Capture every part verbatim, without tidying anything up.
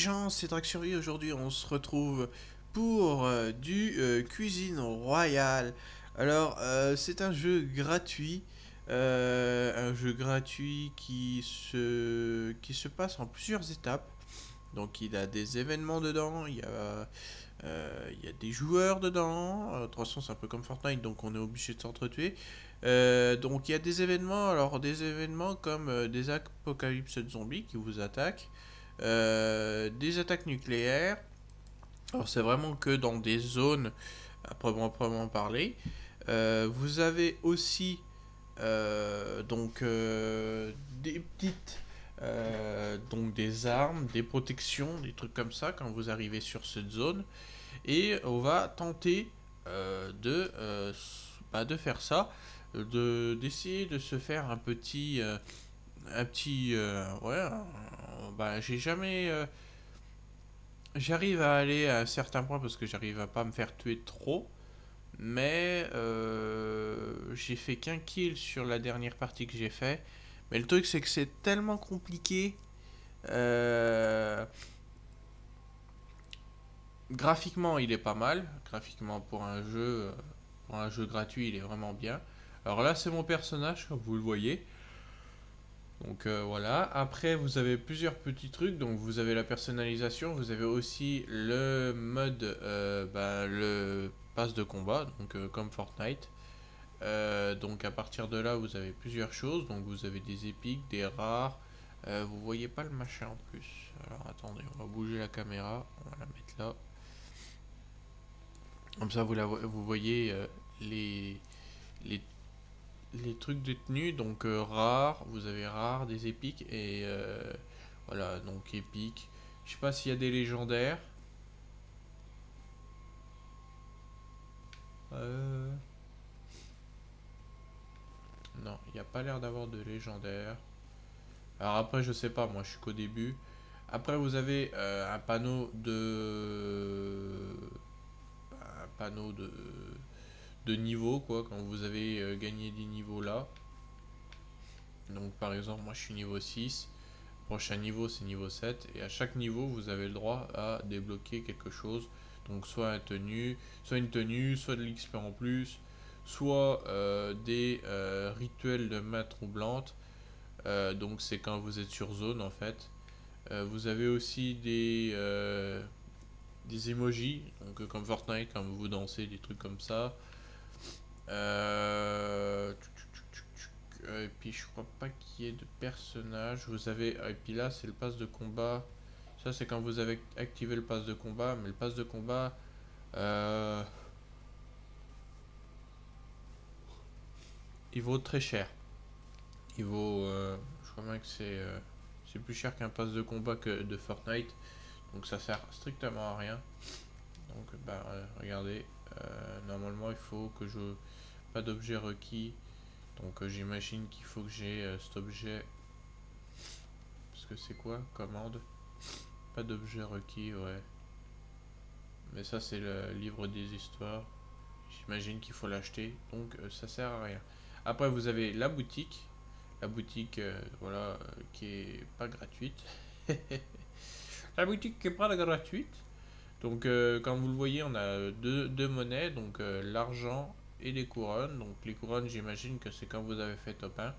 gens, c'est Draxury. Aujourd'hui, on se retrouve pour euh, du euh, cuisine royale. Alors, euh, c'est un jeu gratuit, euh, un jeu gratuit qui se qui se passe en plusieurs étapes. Donc, il a des événements dedans, il y a euh, il y a des joueurs dedans. Euh, de toute façon, c'est un peu comme Fortnite, donc on est obligé de s'entretuer. Euh, donc, il y a des événements, alors des événements comme euh, des apocalypses de zombies qui vous attaquent. Euh, des attaques nucléaires. Alors c'est vraiment que dans des zones à proprement parler. Euh, vous avez aussi euh, donc euh, des petites euh, donc des armes, des protections, des trucs comme ça quand vous arrivez sur cette zone. Et on va tenter euh, de euh, bah, de faire ça, de d'essayer de se faire un petit euh, un petit euh, ouais un- bah j'ai jamais euh, j'arrive à aller à un certain point parce que j'arrive à pas me faire tuer trop. Mais euh, j'ai fait qu'un kill sur la dernière partie que j'ai fait. Mais le truc, c'est que c'est tellement compliqué. Euh, graphiquement, il est pas mal. Graphiquement, pour un jeu, euh, pour un jeu gratuit, il est vraiment bien. Alors là, c'est mon personnage, comme vous le voyez. Donc euh, voilà. Après, vous avez plusieurs petits trucs. Donc vous avez la personnalisation. Vous avez aussi le mode, euh, bah, le pass de combat. Donc euh, comme Fortnite. Euh, donc à partir de là, vous avez plusieurs choses. Donc vous avez des épiques, des rares. Euh, vous voyez pas le machin en plus. Alors attendez, on va bouger la caméra. On va la mettre là. Comme ça, vous, la, vous voyez euh, les, les, les trucs détenus. Donc euh, rares, vous avez rares, des épiques et euh, voilà. Donc épiques. Je sais pas s'il y a des légendaires. Euh, non, il n'y a pas l'air d'avoir de légendaires. Alors après, je sais pas, moi je suis qu'au début. Après, vous avez euh, un panneau de. Un panneau de, de niveau, quoi, quand vous avez euh, gagné des niveaux là. Donc par exemple, moi je suis niveau six. Prochain niveau, c'est niveau sept. Et à chaque niveau, vous avez le droit à débloquer quelque chose. Donc soit un tenue, soit une tenue, soit de l'X P en plus, soit euh, des euh, rituels de main troublante. Euh, donc c'est quand vous êtes sur zone en fait. Euh, vous avez aussi des, euh, des emojis, donc euh, comme Fortnite, quand vous dansez, des trucs comme ça. Euh, et puis je crois pas qu'il y ait de personnages. Vous avez, et puis là c'est le pass de combat. Ça c'est quand vous avez activé le pass de combat, mais le pass de combat, euh, il vaut très cher. Il vaut, euh, je crois bien que c'est, euh, c'est plus cher qu'un pass de combat que de Fortnite. Donc ça sert strictement à rien. Donc bah euh, regardez, euh, normalement il faut que je pas d'objet requis. Donc euh, j'imagine qu'il faut que j'ai euh, cet objet. Parce que c'est quoi? Commande. Pas d'objet requis, ouais. Mais ça c'est le livre des histoires. J'imagine qu'il faut l'acheter. Donc euh, ça sert à rien. Après vous avez la boutique. La boutique euh, voilà euh, qui est pas gratuite. La boutique qui est pas gratuite. Donc euh, comme vous le voyez, on a deux, deux monnaies, donc euh, l'argent et les couronnes. Donc les couronnes, j'imagine que c'est quand vous avez fait top un.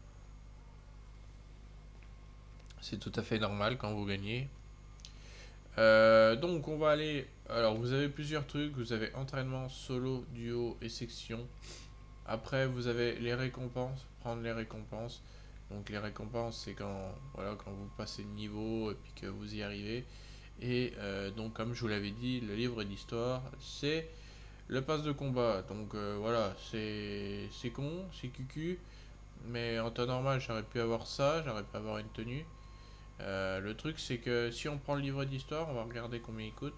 C'est tout à fait normal quand vous gagnez. Euh, donc on va aller... Alors vous avez plusieurs trucs. Vous avez entraînement, solo, duo et section. Après vous avez les récompenses. Prendre les récompenses. Donc les récompenses c'est quand, voilà, quand vous passez le niveau et puis que vous y arrivez. Et euh, donc comme je vous l'avais dit, le livre d'histoire c'est le pass de combat. Donc euh, voilà, c'est c'est con, c'est cucu. Mais en temps normal j'aurais pu avoir ça, j'aurais pu avoir une tenue. Euh, le truc c'est que si on prend le livre d'histoire, on va regarder combien il coûte.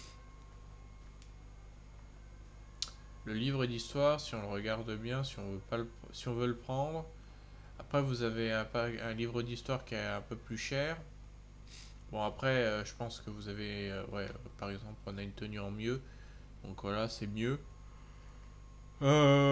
Le livre d'histoire, si on le regarde bien, si on veut, pas le, si on veut le prendre. Après vous avez un, un livre d'histoire qui est un peu plus cher. Bon après euh, je pense que vous avez, euh, ouais, par exemple on a une tenue en mieux. Donc voilà, c'est mieux.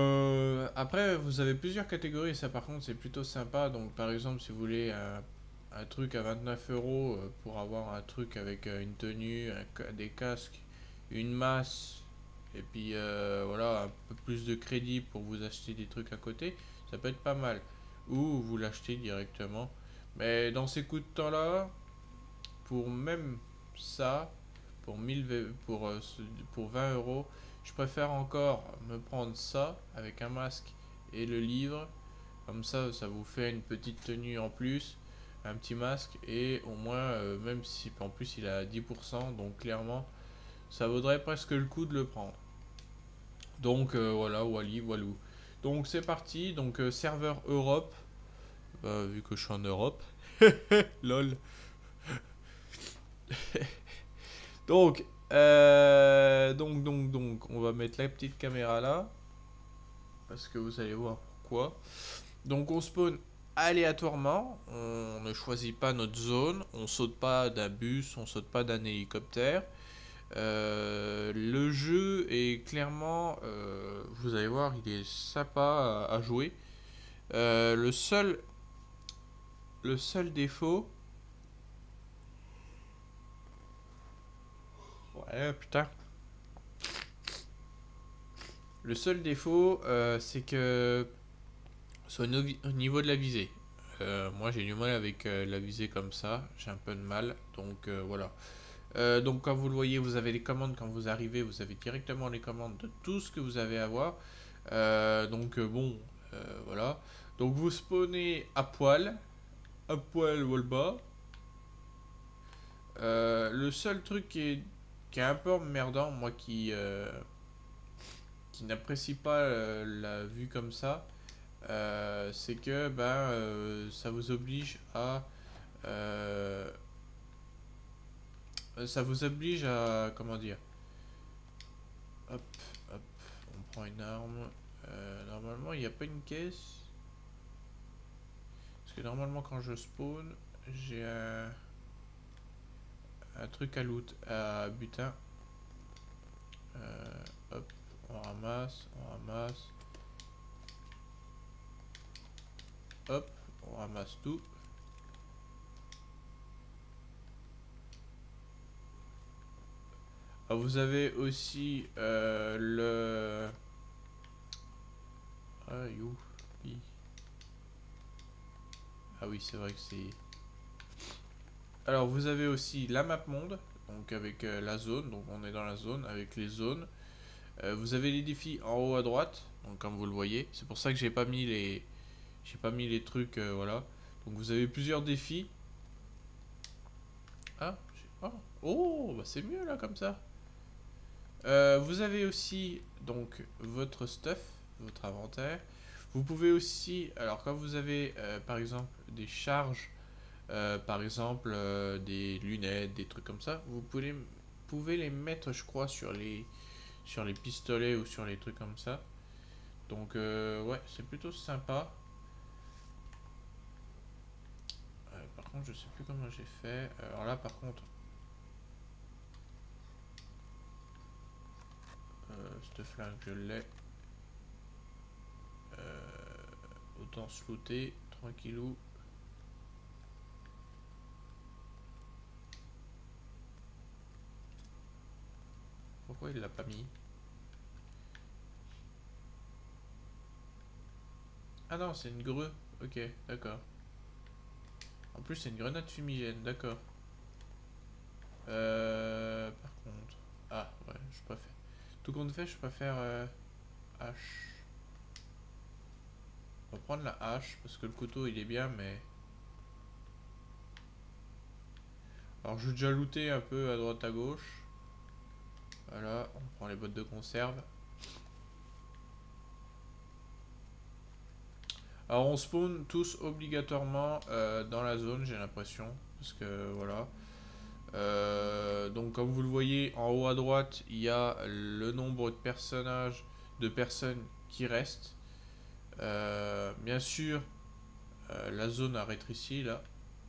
Euh, après, vous avez plusieurs catégories, ça par contre c'est plutôt sympa. Donc par exemple, si vous voulez un, un truc à vingt-neuf euros euh, pour avoir un truc avec euh, une tenue, un des casques, une masse, et puis euh, voilà, un peu plus de crédit pour vous acheter des trucs à côté, ça peut être pas mal. Ou vous l'achetez directement. Mais dans ces coups de temps-là, pour même ça, pour mille pour, euh, pour vingt euros, je préfère encore me prendre ça avec un masque et le livre. Comme ça, ça vous fait une petite tenue en plus, un petit masque, et au moins, euh, même si en plus il a dix pour cent, donc clairement, ça vaudrait presque le coup de le prendre. Donc euh, voilà, Wally, Walou. Donc c'est parti, donc euh, serveur Europe, bah, vu que je suis en Europe, lol. Donc, euh, donc, donc, donc, on va mettre la petite caméra là, parce que vous allez voir pourquoi. Donc on spawn aléatoirement, on ne choisit pas notre zone, on saute pas d'un bus, on saute pas d'un hélicoptère. Euh, le jeu est clairement, euh, vous allez voir, il est sympa à, à jouer. Euh, le seul, le seul défaut, ouais putain, le seul défaut, euh, c'est que c'est au niveau de la visée. Euh, moi j'ai du mal avec euh, la visée comme ça, j'ai un peu de mal, donc euh, voilà. Euh, donc comme vous le voyez, vous avez les commandes quand vous arrivez, vous avez directement les commandes de tout ce que vous avez à voir. Euh, donc euh, bon, euh, voilà. Donc vous spawnez à poil, à poil ou le bas. Euh, le seul truc qui est, qui est un peu emmerdant, moi qui, euh, qui n'apprécie pas euh, la vue comme ça, euh, c'est que ben, euh, ça vous oblige à... euh, ça vous oblige à... Comment dire? Hop, hop, on prend une arme. Euh, normalement, il n'y a pas une caisse. Parce que normalement, quand je spawn, j'ai un, un truc à loot, à butin. Euh, hop, on ramasse, on ramasse. Hop, on ramasse tout. Alors, vous avez aussi euh, le... Ah, you. Ah oui, c'est vrai que c'est... Alors, vous avez aussi la map monde, donc avec euh, la zone, donc on est dans la zone avec les zones. Euh, vous avez les défis en haut à droite, donc comme vous le voyez. C'est pour ça que j'ai pas mis les, j'ai pas mis les trucs, euh, voilà. Donc vous avez plusieurs défis. Ah, oh, oh bah c'est mieux là comme ça. Euh, vous avez aussi donc votre stuff, votre inventaire. Vous pouvez aussi, alors quand vous avez euh, par exemple des charges, euh, par exemple euh, des lunettes, des trucs comme ça, vous pouvez, pouvez les mettre, je crois, sur les, sur les pistolets ou sur les trucs comme ça. Donc euh, ouais, c'est plutôt sympa. Euh, par contre, je sais plus comment j'ai fait. Alors là, par contre, euh, cette flingue, je l'ai. Euh, autant se looter, tranquillou. Pourquoi il l'a pas mis? Ah non, c'est une grue. Ok, d'accord. En plus, c'est une grenade fumigène, d'accord. Euh, par contre... Ah, ouais, je préfère... Tout compte fait, je préfère euh, hache. On va prendre la hache, parce que le couteau, il est bien, mais... Alors, j'ai déjà looté un peu à droite à gauche. Voilà, on prend les bottes de conserve. Alors on spawn tous obligatoirement euh, dans la zone, j'ai l'impression. Parce que voilà. Euh, donc comme vous le voyez, en haut à droite, il y a le nombre de personnages, de personnes qui restent. Euh, bien sûr, euh, la zone a rétréci là.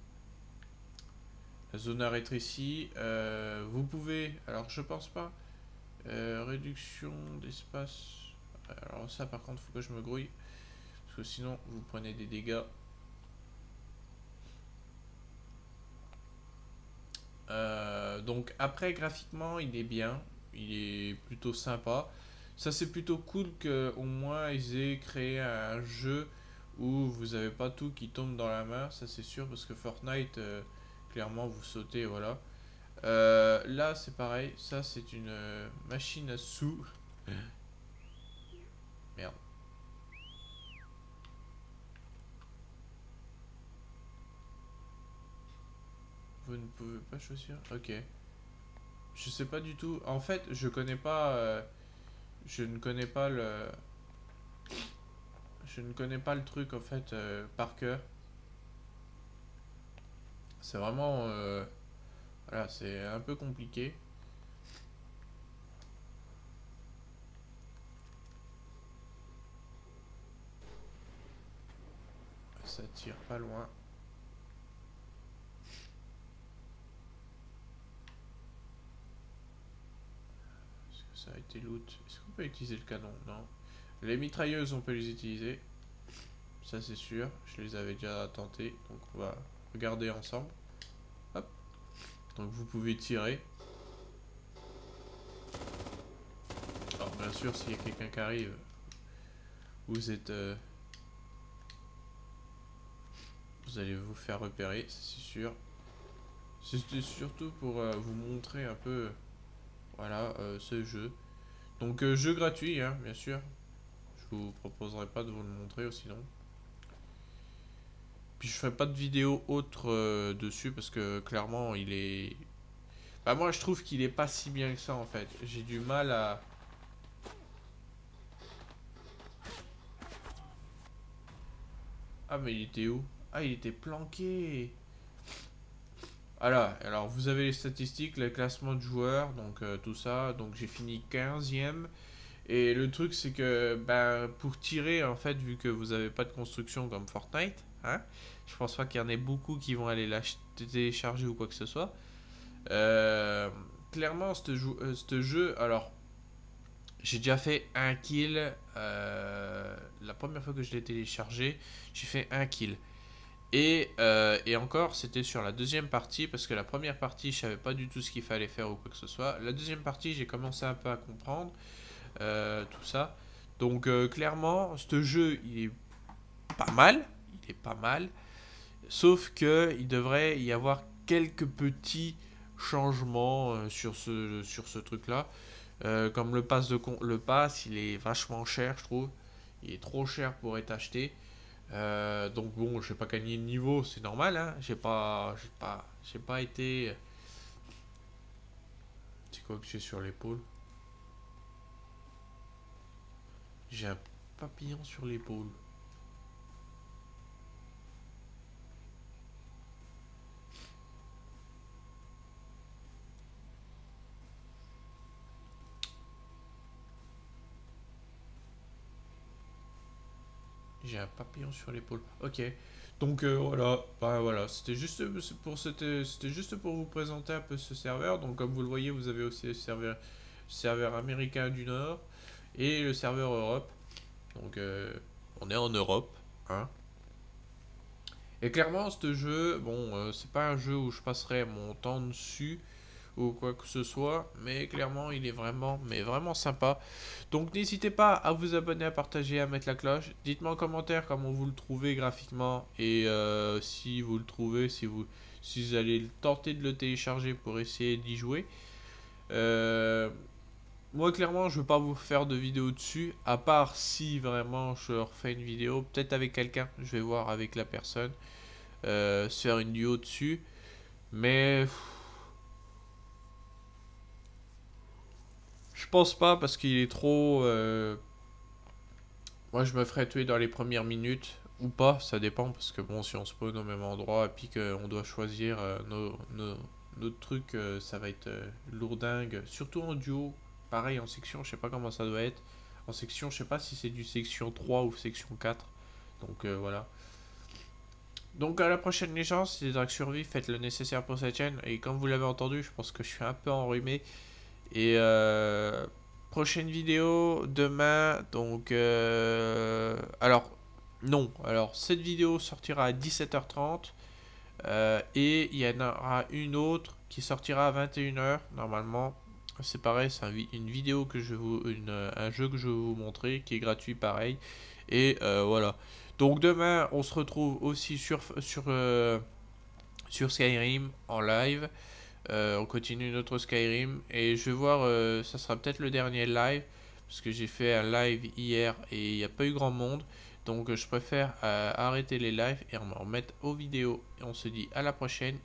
La zone a rétréci. Euh, vous pouvez, alors je pense pas, euh, réduction d'espace. Alors ça par contre, faut que je me grouille. Parce que sinon, vous prenez des dégâts. Euh, donc après graphiquement il est bien, il est plutôt sympa. Ça c'est plutôt cool que au moins ils aient créé un jeu où vous avez pas tout qui tombe dans la main, ça c'est sûr parce que Fortnite euh, clairement vous sautez voilà. Euh, là c'est pareil, ça c'est une euh, machine à sous. Merde. Vous ne pouvez pas choisir. Ok. Je sais pas du tout. En fait, je connais pas. euh, je ne connais pas le. Je ne connais pas le truc en fait euh, par cœur. C'est vraiment. euh, voilà, c'est un peu compliqué. Ça tire pas loin. Est-ce que ça a été loot? Est-ce qu'on peut utiliser le canon? Non. Les mitrailleuses, on peut les utiliser. Ça, c'est sûr. Je les avais déjà tentés. Donc, on va regarder ensemble. Hop. Donc, vous pouvez tirer. Alors, bien sûr, s'il y a quelqu'un qui arrive, vous êtes. euh, vous allez vous faire repérer, c'est sûr. C'était surtout pour euh, vous montrer un peu. Voilà, euh, ce jeu. Donc, euh, jeu gratuit, hein, bien sûr. Je vous proposerai pas de vous le montrer sinon. Puis je ferai pas de vidéo autre euh, dessus parce que clairement il est. Bah moi je trouve qu'il est pas si bien que ça en fait. J'ai du mal à. Ah mais il était où? Ah il était planqué. Voilà, alors vous avez les statistiques, le classement de joueurs, donc euh, tout ça. Donc j'ai fini quinzième. Et le truc c'est que bah, pour tirer en fait, vu que vous avez pas de construction comme Fortnite, hein, je pense pas qu'il y en ait beaucoup qui vont aller l'acheter, télécharger ou quoi que ce soit. Euh, clairement, ce jeu, euh, jeu, alors, j'ai déjà fait un kill. Euh, la première fois que je l'ai téléchargé, j'ai fait un kill. Et, euh, et encore, c'était sur la deuxième partie, parce que la première partie, je savais pas du tout ce qu'il fallait faire ou quoi que ce soit. La deuxième partie, j'ai commencé un peu à comprendre euh, tout ça. Donc, euh, clairement, ce jeu, il est pas mal. Il est pas mal. Sauf que il devrait y avoir quelques petits changements euh, sur ce, sur ce truc-là. Euh, comme le pass, de con le pass, il est vachement cher, je trouve. Il est trop cher pour être acheté. Euh, donc bon, je n'ai pas gagné le niveau, c'est normal. Hein. J'ai pas, j'ai pas, j'ai pas été. C'est quoi que j'ai sur l'épaule? J'ai un papillon sur l'épaule. J'ai un papillon sur l'épaule. Ok. Donc euh, voilà, bah, voilà, c'était juste pour c'était c'était juste pour vous présenter un peu ce serveur. Donc comme vous le voyez, vous avez aussi le serveur serveur américain du Nord et le serveur Europe. Donc euh, on est en Europe, hein. Et clairement, ce jeu, bon, euh, c'est pas un jeu où je passerai mon temps dessus ou quoi que ce soit, mais clairement il est vraiment, mais vraiment sympa. Donc n'hésitez pas à vous abonner, à partager, à mettre la cloche. Dites-moi en commentaire comment vous le trouvez graphiquement et euh, si vous le trouvez, si vous, si vous allez tenter de le télécharger pour essayer d'y jouer. Euh, moi clairement je ne veux pas vous faire de vidéo dessus, à part si vraiment je refais une vidéo, peut-être avec quelqu'un, je vais voir avec la personne, euh, se faire une vidéo dessus. Mais je pense pas parce qu'il est trop. Euh... Moi, je me ferais tuer dans les premières minutes ou pas, ça dépend parce que bon, si on spawn au même endroit et puis qu'on doit choisir euh, nos, nos, nos trucs, euh, ça va être euh, lourdingue. Surtout en duo, pareil en section, je sais pas comment ça doit être. En section, je sais pas si c'est du section trois ou section quatre. Donc euh, voilà. Donc à la prochaine les gens, si les drags survivent, faites le nécessaire pour cette chaîne. Et comme vous l'avez entendu, je pense que je suis un peu enrhumé. Et euh, prochaine vidéo demain. Donc, euh, alors, non. Alors, cette vidéo sortira à dix-sept heures trente. Euh, et il y en aura une autre qui sortira à vingt et une heures normalement. C'est pareil, c'est un, une vidéo que je vous, une, un jeu que je vais vous montrer qui est gratuit pareil. Et euh, voilà. Donc demain, on se retrouve aussi sur sur euh, sur Skyrim en live. Euh, on continue notre Skyrim et je vais voir, euh, ça sera peut-être le dernier live parce que j'ai fait un live hier et il n'y a pas eu grand monde. Donc je préfère euh, arrêter les lives et on en remettre aux vidéos. Et on se dit à la prochaine.